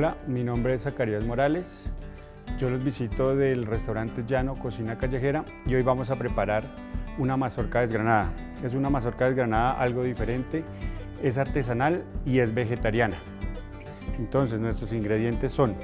Hola, mi nombre es Zacarías Morales. Yo los visito del restaurante Llano Cocina Callejera y hoy vamos a preparar una mazorca desgranada. Es una mazorca desgranada algo diferente, es artesanal y es vegetariana. Entonces nuestros ingredientes son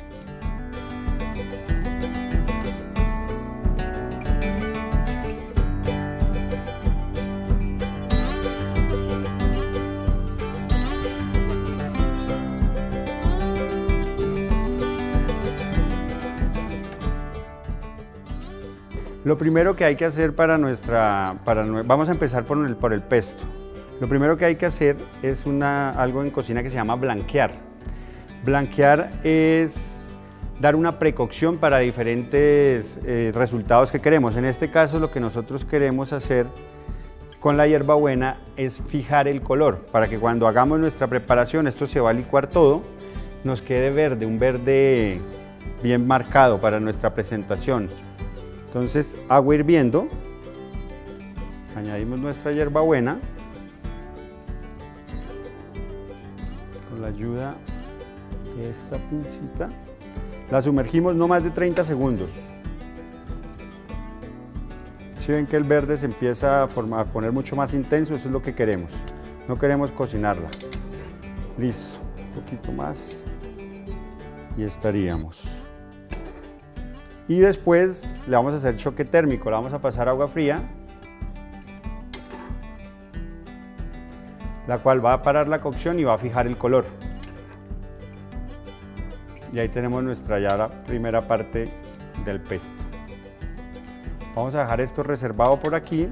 lo primero que hay que hacer vamos a empezar por el pesto. Lo primero que hay que hacer es algo en cocina que se llama blanquear. Blanquear es dar una precocción para diferentes resultados que queremos. En este caso, lo que nosotros queremos hacer con la hierbabuena es fijar el color, para que cuando hagamos nuestra preparación, esto se va a licuar todo, nos quede verde, un verde bien marcado para nuestra presentación. Entonces, agua hirviendo, añadimos nuestra hierbabuena con la ayuda de esta pincita, la sumergimos no más de 30 segundos. Si ven que el verde se empieza a poner mucho más intenso, eso es lo que queremos, no queremos cocinarla. Listo, un poquito más y estaríamos. Y después le vamos a hacer choque térmico, le vamos a pasar agua fría, la cual va a parar la cocción y va a fijar el color. Y ahí tenemos nuestra ya la primera parte del pesto. Vamos a dejar esto reservado por aquí.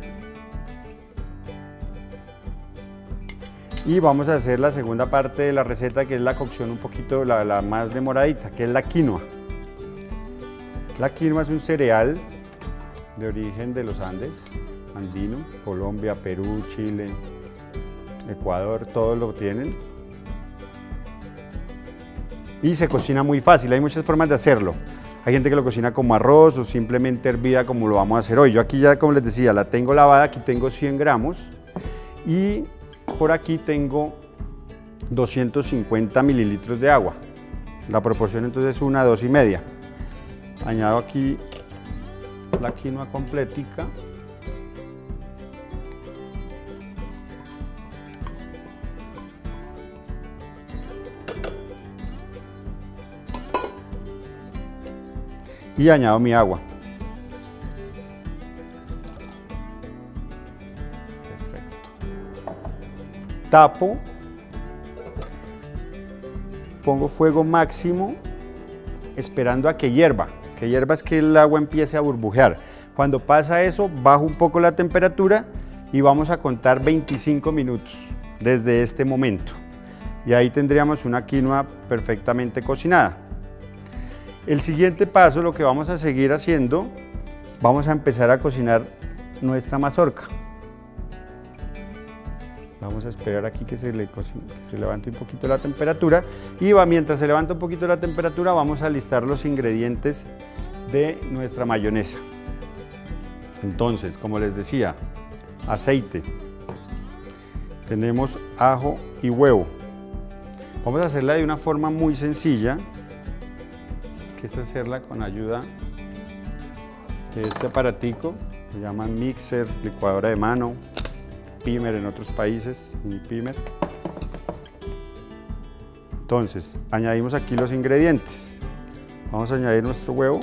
Y vamos a hacer la segunda parte de la receta, que es la cocción un poquito, la más demoradita, que es la quinoa. La quinoa es un cereal de origen de los Andes, andino, Colombia, Perú, Chile, Ecuador, todos lo tienen. Y se cocina muy fácil, hay muchas formas de hacerlo. Hay gente que lo cocina como arroz o simplemente hervida como lo vamos a hacer hoy. Yo aquí ya, como les decía, la tengo lavada, aquí tengo 100 gramos y por aquí tengo 250 mililitros de agua. La proporción entonces es 1 a 2,5. Añado aquí la quinoa completica. Y añado mi agua. Perfecto. Tapo. Pongo fuego máximo esperando a que hierva. Que hierva es que el agua empiece a burbujear. Cuando pasa eso, bajo un poco la temperatura y vamos a contar 25 minutos desde este momento. Y ahí tendríamos una quinoa perfectamente cocinada. El siguiente paso, lo que vamos a seguir haciendo, vamos a empezar a cocinar nuestra mazorca. Vamos a esperar aquí que se levante un poquito la temperatura y mientras se levanta un poquito la temperatura vamos a listar los ingredientes de nuestra mayonesa. Entonces, como les decía, aceite, tenemos ajo y huevo. Vamos a hacerla de una forma muy sencilla, que es hacerla con ayuda de este aparatico, se llaman mixer, licuadora de mano, pimer en otros países, mini pimer. Entonces, añadimos aquí los ingredientes. Vamos a añadir nuestro huevo.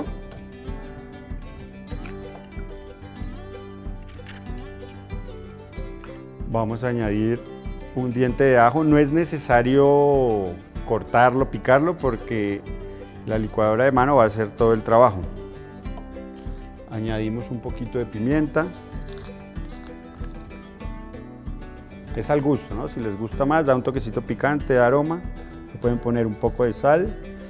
Vamos a añadir un diente de ajo. No es necesario cortarlo, picarlo, porque la licuadora de mano va a hacer todo el trabajo. Añadimos un poquito de pimienta. Es al gusto, ¿no? Si les gusta más, da un toquecito picante, de aroma. Le pueden poner un poco de sal.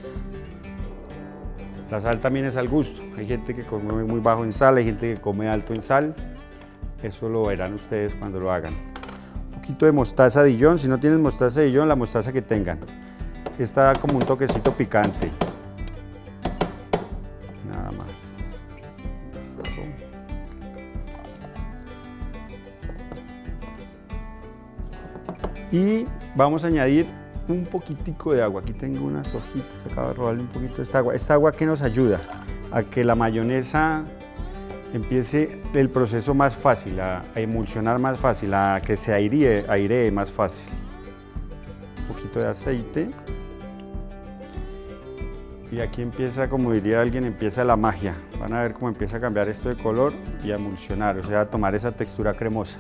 La sal también es al gusto. Hay gente que come muy bajo en sal, hay gente que come alto en sal. Eso lo verán ustedes cuando lo hagan. Un poquito de mostaza Dijon. Si no tienen mostaza Dijon, la mostaza que tengan. Esta da como un toquecito picante. Nada más. Listo. Y vamos a añadir un poquitico de agua. Aquí tengo unas hojitas, acabo de robarle un poquito de esta agua. Esta agua que nos ayuda a que la mayonesa empiece el proceso más fácil, a emulsionar más fácil, a que se airee más fácil. Un poquito de aceite. Y aquí empieza, como diría alguien, empieza la magia. Van a ver cómo empieza a cambiar esto de color y a emulsionar, o sea, a tomar esa textura cremosa.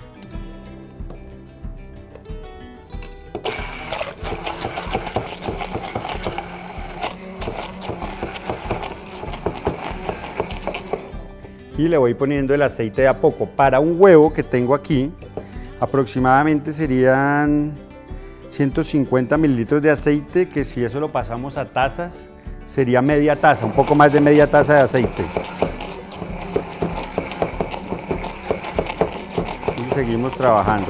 Y le voy poniendo el aceite de a poco. Para un huevo que tengo aquí, aproximadamente serían 150 mililitros de aceite, que si eso lo pasamos a tazas, sería media taza, un poco más de media taza de aceite. Y seguimos trabajando.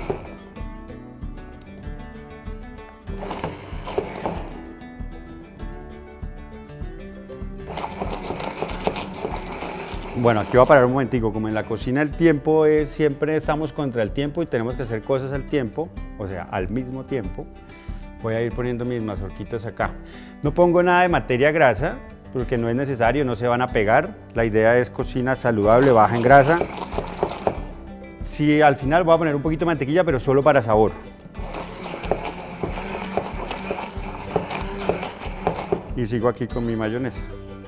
Bueno, aquí voy a parar un momentico. Como en la cocina el tiempo es, siempre estamos contra el tiempo y tenemos que hacer cosas al tiempo, o sea, al mismo tiempo. Voy a ir poniendo mis mazorquitas acá. No pongo nada de materia grasa, porque no es necesario, no se van a pegar. La idea es cocina saludable, baja en grasa. Sí, al final voy a poner un poquito de mantequilla, pero solo para sabor. Y sigo aquí con mi mayonesa.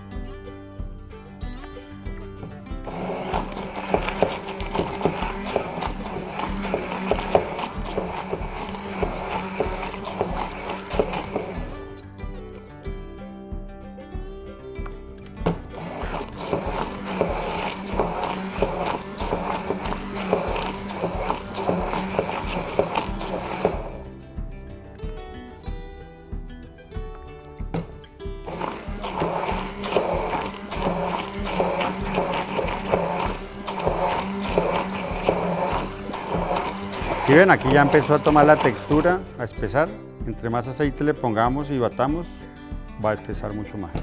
Si ven, aquí ya empezó a tomar la textura, a espesar. Entre más aceite le pongamos y batamos, va a espesar mucho más.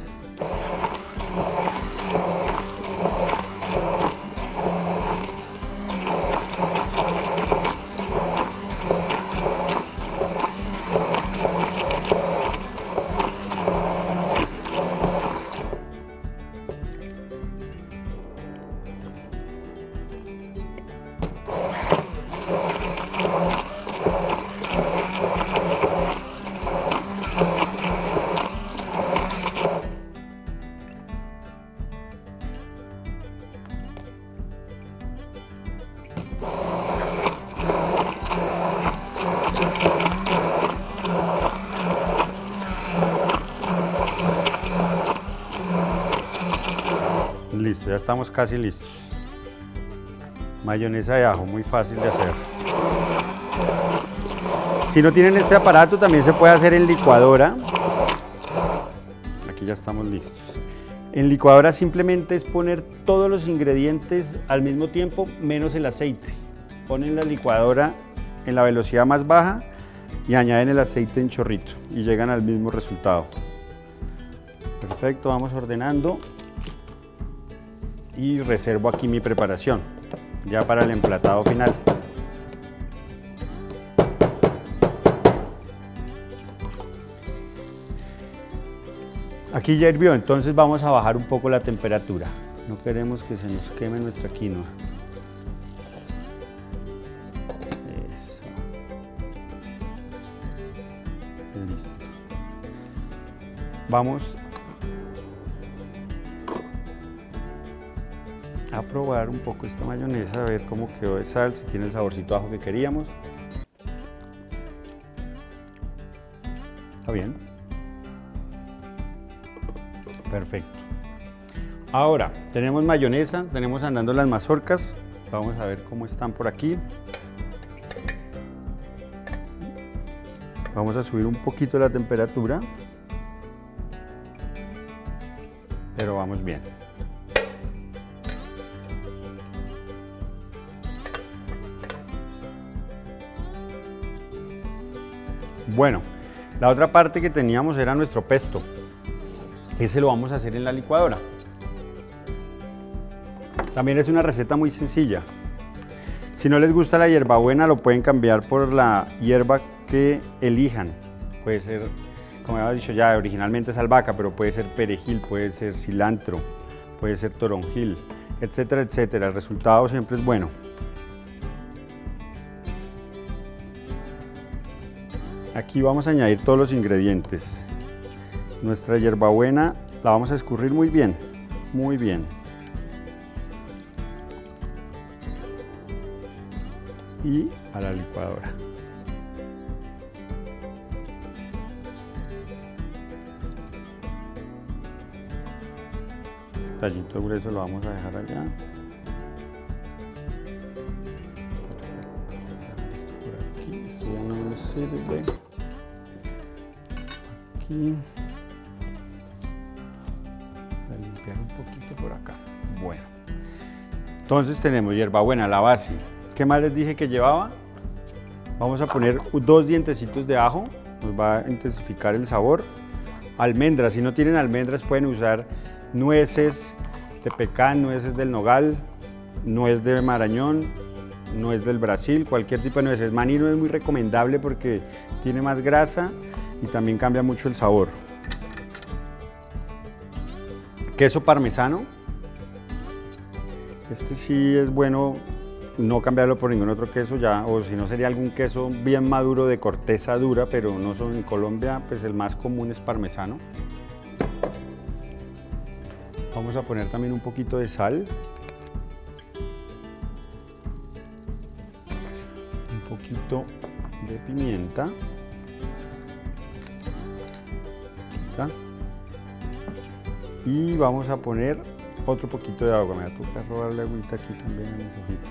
Listo, ya estamos casi listos. Mayonesa de ajo, muy fácil de hacer. Si no tienen este aparato, también se puede hacer en licuadora. Aquí ya estamos listos. En licuadora simplemente es poner todos los ingredientes al mismo tiempo, menos el aceite. Ponen la licuadora en la velocidad más baja y añaden el aceite en chorrito y llegan al mismo resultado. Perfecto, vamos ordenando. Y reservo aquí mi preparación, ya para el emplatado final. Aquí ya hirvió, entonces vamos a bajar un poco la temperatura. No queremos que se nos queme nuestra quinoa. Eso. Listo. Vamos a probar un poco esta mayonesa, a ver cómo quedó de sal, si tiene el saborcito ajo que queríamos. ¿Está bien? Perfecto. Ahora, tenemos mayonesa, tenemos andando las mazorcas. Vamos a ver cómo están por aquí. Vamos a subir un poquito la temperatura, pero vamos bien. Bueno, la otra parte que teníamos era nuestro pesto. Ese lo vamos a hacer en la licuadora. También es una receta muy sencilla. Si no les gusta la hierbabuena, lo pueden cambiar por la hierba que elijan. puede ser, como había dicho ya, originalmente es albahaca, pero puede ser perejil, puede ser cilantro, puede ser toronjil, etcétera, etcétera. El resultado siempre es bueno. Aquí vamos a añadir todos los ingredientes. Nuestra hierbabuena la vamos a escurrir muy bien, muy bien. Y a la licuadora. Este tallito grueso lo vamos a dejar allá. Por aquí, esto ya no nos sirve. Aquí. Voy a limpiar un poquito por acá. Bueno. Entonces tenemos hierbabuena, la base. ¿Qué más les dije que llevaba? Vamos a poner 2 dientecitos de ajo, nos va a intensificar el sabor. Almendras, si no tienen almendras pueden usar nueces de pecan, nueces del nogal, nuez de marañón, nuez del Brasil, cualquier tipo de nueces. Maní no es muy recomendable porque tiene más grasa y también cambia mucho el sabor. Queso parmesano. Este sí es bueno no cambiarlo por ningún otro queso ya, o si no sería algún queso bien maduro de corteza dura, pero no son en Colombia, pues el más común es parmesano. Vamos a poner también un poquito de sal. Un poquito de pimienta. Y vamos a poner otro poquito de agua. Me va a tocar robarle agüita aquí también a mis hojitas.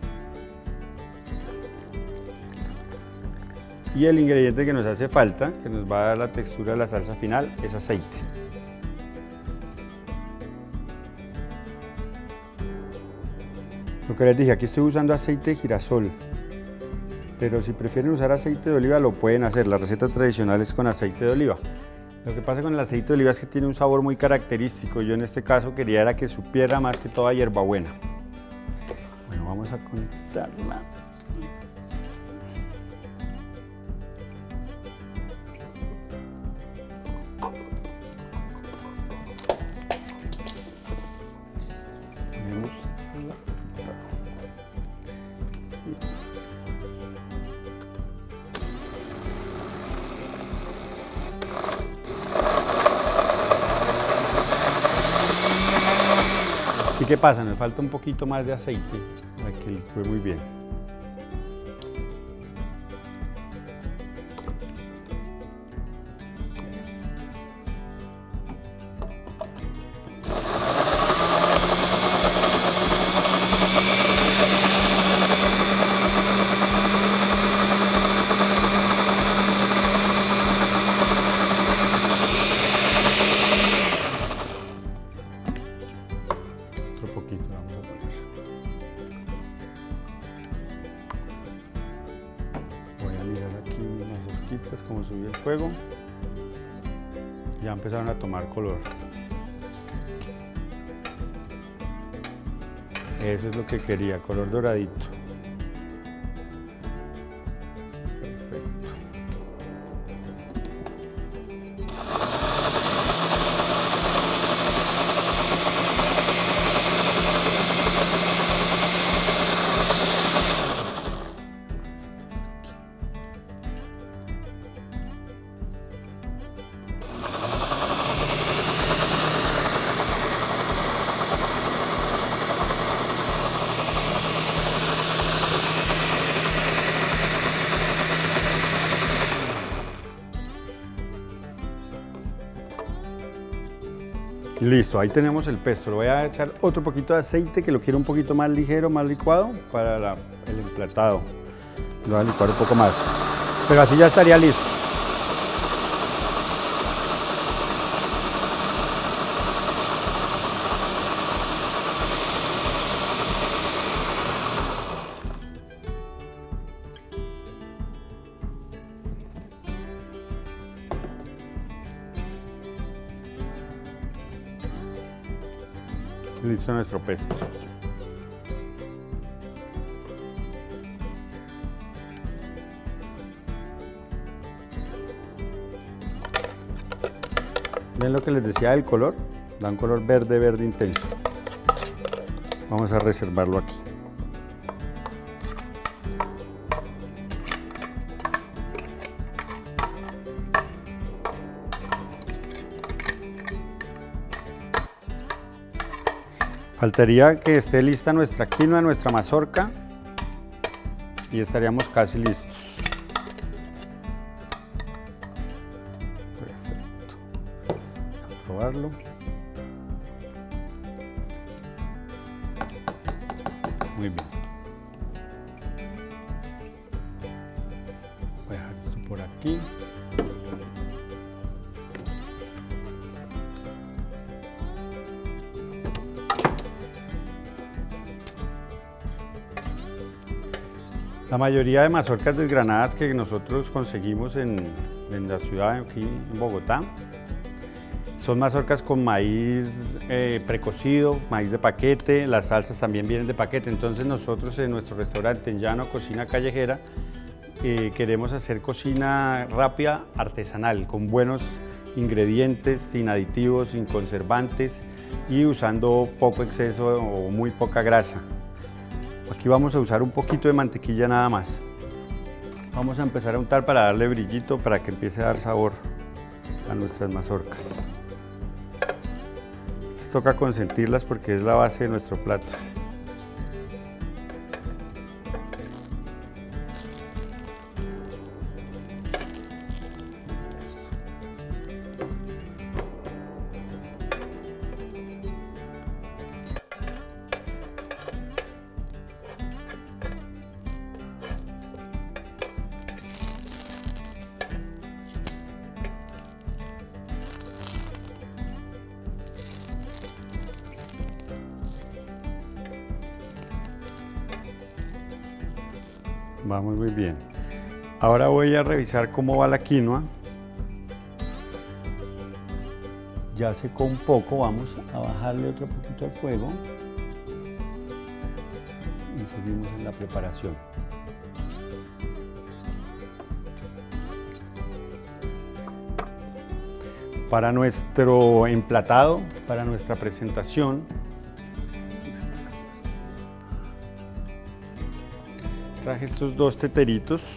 Y el ingrediente que nos hace falta, que nos va a dar la textura de la salsa final, es aceite. Lo que les dije, aquí estoy usando aceite de girasol, pero si prefieren usar aceite de oliva lo pueden hacer. La receta tradicional es con aceite de oliva. Lo que pasa con el aceite de oliva es que tiene un sabor muy característico. Yo en este caso quería era que supiera más que toda hierbabuena. Bueno, vamos a contarla. ¿Y qué pasa? Nos falta un poquito más de aceite para que licúe muy bien. Otro poquito vamos a poner. Voy a mirar aquí unas hojitas como subí el fuego. Ya empezaron a tomar color. Eso es lo que quería, color doradito. Perfecto. Listo, ahí tenemos el pesto. Le voy a echar otro poquito de aceite que lo quiero un poquito más ligero, más licuado para el emplatado. Lo voy a licuar un poco más, pero así ya estaría listo. Listo nuestro pesto. ¿Ven lo que les decía del color? Da un color verde, verde intenso. Vamos a reservarlo aquí. Faltaría que esté lista nuestra quinoa, nuestra mazorca, y estaríamos casi listos. Perfecto. Vamos a probarlo. Muy bien. Voy a dejar esto por aquí. La mayoría de mazorcas desgranadas que nosotros conseguimos en la ciudad, aquí en Bogotá, son mazorcas con maíz precocido, maíz de paquete, las salsas también vienen de paquete. Entonces nosotros en nuestro restaurante en Llano Cocina Callejera queremos hacer cocina rápida, artesanal, con buenos ingredientes, sin aditivos, sin conservantes y usando poco exceso o muy poca grasa. Aquí vamos a usar un poquito de mantequilla nada más. Vamos a empezar a untar para darle brillito, para que empiece a dar sabor a nuestras mazorcas. Estas toca consentirlas porque es la base de nuestro plato. Vamos muy bien. Ahora voy a revisar cómo va la quinoa. Ya secó un poco, vamos a bajarle otro poquito al fuego y seguimos en la preparación. Para nuestro emplatado, para nuestra presentación, traje estos dos teteritos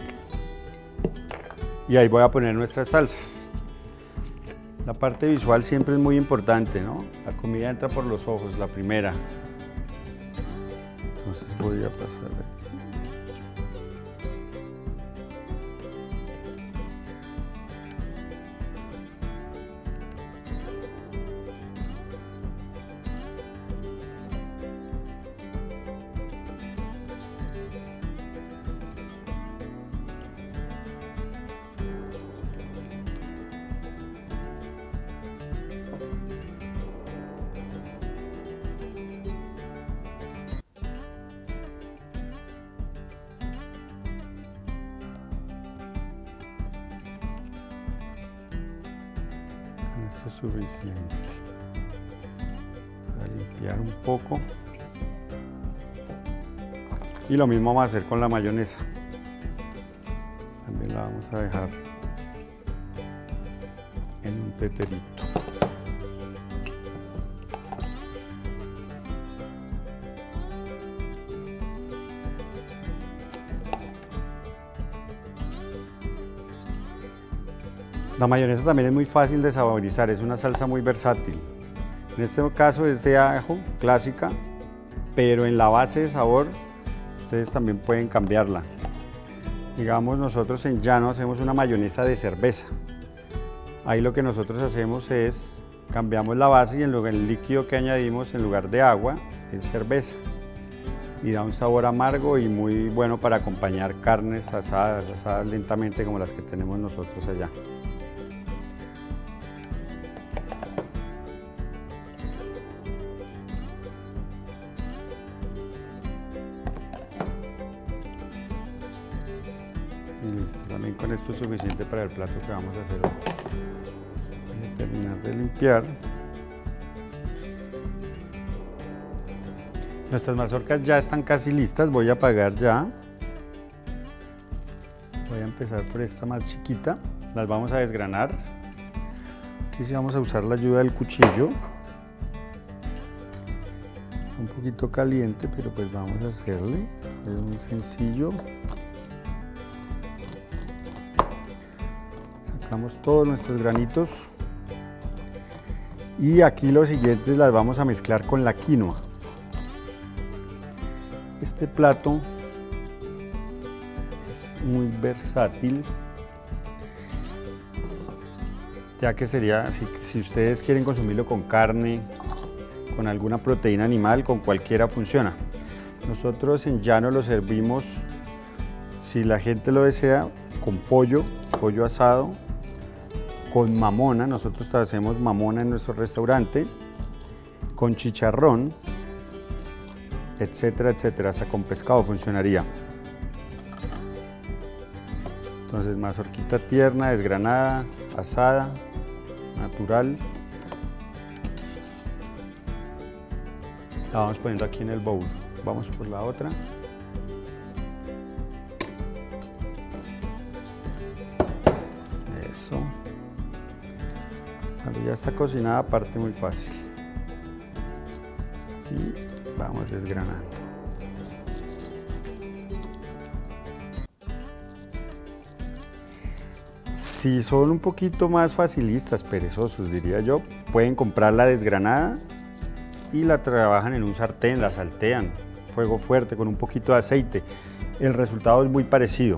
y ahí voy a poner nuestras salsas. La parte visual siempre es muy importante, ¿no? La comida entra por los ojos, la primera. Entonces voy a pasar aquí. Esto es suficiente para limpiar un poco, y lo mismo vamos a hacer con la mayonesa. También la vamos a dejar en un teterito. La mayonesa también es muy fácil de saborizar, es una salsa muy versátil. En este caso es de ajo, clásica, pero en la base de sabor ustedes también pueden cambiarla. Digamos, nosotros en Llano hacemos una mayonesa de cerveza. Ahí lo que nosotros hacemos es, cambiamos la base y el líquido que añadimos en lugar de agua es cerveza. Y da un sabor amargo y muy bueno para acompañar carnes asadas lentamente como las que tenemos nosotros allá. Listo, también con esto es suficiente para el plato que vamos a hacer hoy. Voy a terminar de limpiar. Nuestras mazorcas ya están casi listas, voy a apagar ya. Voy a empezar por esta más chiquita, las vamos a desgranar. Aquí sí vamos a usar la ayuda del cuchillo. Está un poquito caliente, pero pues vamos a hacerle. Es muy sencillo. Sacamos todos nuestros granitos. Y aquí los siguientes las vamos a mezclar con la quinoa. Este plato es muy versátil, ya que sería, si ustedes quieren consumirlo con carne, con alguna proteína animal, con cualquiera funciona. Nosotros en llano lo servimos, si la gente lo desea, con pollo asado, con mamona. Nosotros hacemos mamona en nuestro restaurante, con chicharrón, etcétera, etcétera, hasta con pescado funcionaría. Entonces, mazorquita tierna, desgranada, asada, natural. La vamos poniendo aquí en el bowl. Vamos por la otra. Eso. Cuando ya está cocinada, parte muy fácil. Y vamos desgranando. Si son un poquito más facilistas, perezosos diría yo, pueden comprarla desgranada y la trabajan en un sartén, la saltean, fuego fuerte con un poquito de aceite. El resultado es muy parecido.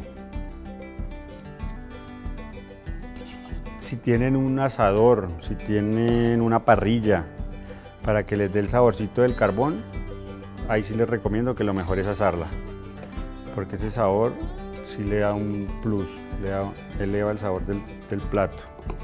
Si tienen un asador, si tienen una parrilla para que les dé el saborcito del carbón, ahí sí les recomiendo que lo mejor es asarla, porque ese sabor sí le da un plus, eleva el sabor del plato.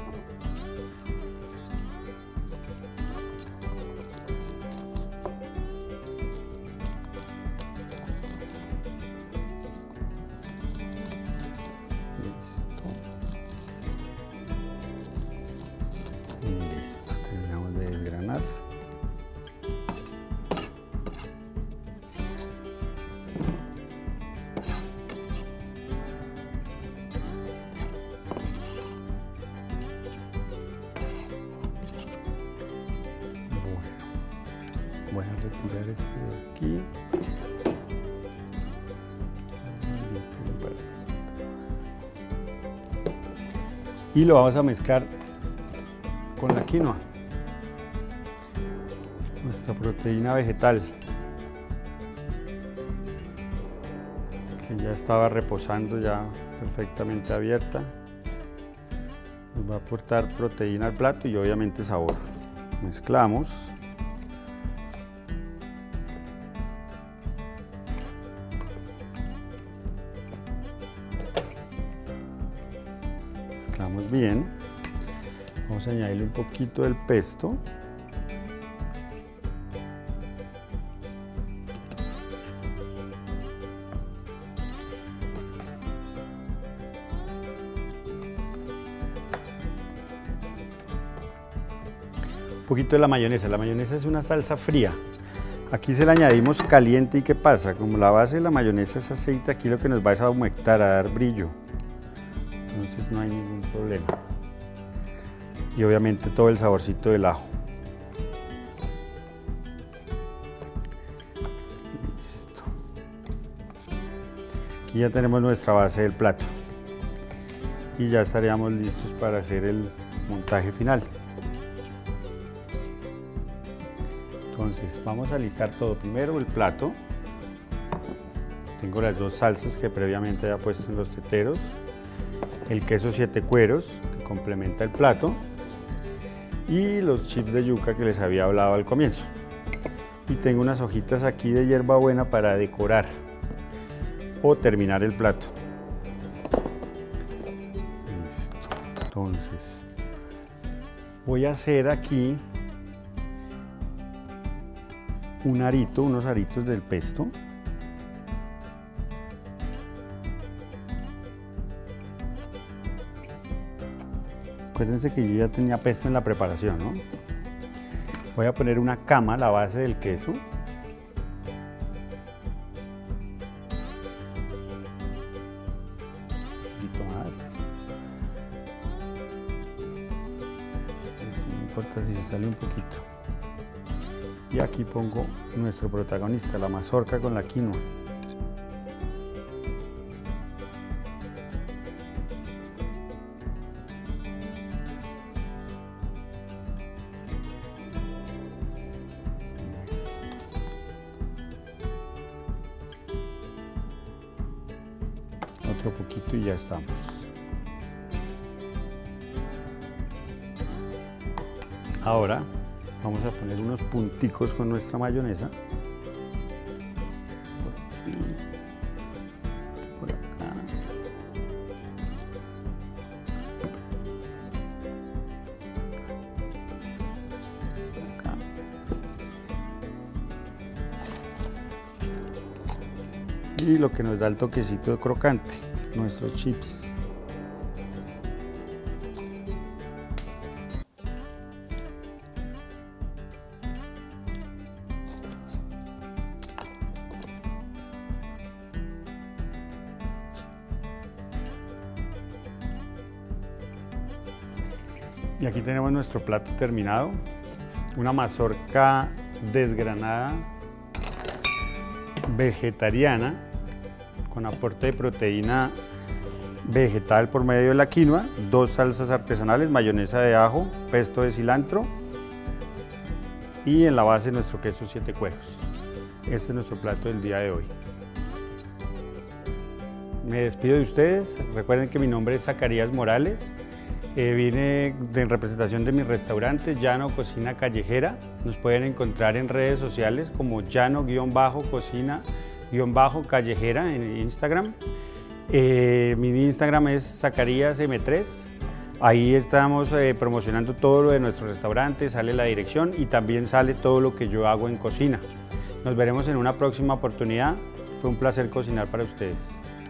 Listo, terminamos de desgranar. Voy a retirar este de aquí. Y lo vamos a mezclar con la quinoa, nuestra proteína vegetal, que ya estaba reposando, ya perfectamente abierta. Nos va a aportar proteína al plato y obviamente sabor. Mezclamos. Mezclamos bien. Vamos a añadirle un poquito del pesto. Un poquito de la mayonesa. La mayonesa es una salsa fría. Aquí se la añadimos caliente y ¿qué pasa? Como la base de la mayonesa es aceite, aquí lo que nos va es a humectar, a dar brillo. Entonces no hay ningún problema. Y obviamente todo el saborcito del ajo. Listo. Aquí ya tenemos nuestra base del plato. Y ya estaríamos listos para hacer el montaje final. Entonces vamos a listar todo. Primero el plato. Tengo las dos salsas que previamente había puesto en los teteros. El queso 7 cueros que complementa el plato. Y los chips de yuca que les había hablado al comienzo. Y tengo unas hojitas aquí de hierbabuena para decorar o terminar el plato. Listo. Entonces voy a hacer aquí un arito, unos aritos del pesto. Acuérdense que yo ya tenía pesto en la preparación, ¿no? Voy a poner una cama, la base del queso. Un poquito más. importa si se sale un poquito. Y aquí pongo nuestro protagonista, la mazorca con la quinoa. Otro poquito y ya estamos. Ahora vamos a poner unos punticos con nuestra mayonesa. Por aquí, por acá. Acá. Y lo que nos da el toquecito de crocante, nuestros chips. Y aquí tenemos nuestro plato terminado, una mazorca desgranada, vegetariana, con aporte de proteína vegetal por medio de la quinoa, 2 salsas artesanales, mayonesa de ajo, pesto de cilantro y en la base nuestro queso 7 cueros. Este es nuestro plato del día de hoy. Me despido de ustedes, recuerden que mi nombre es Zacarías Morales. Vine en representación de mi restaurante Llano Cocina Callejera. Nos pueden encontrar en redes sociales como Llano-Cocina-Callejera en Instagram. Mi Instagram es Zacarías M3. Ahí estamos promocionando todo lo de nuestro restaurante, sale la dirección y también sale todo lo que yo hago en cocina. Nos veremos en una próxima oportunidad. Fue un placer cocinar para ustedes.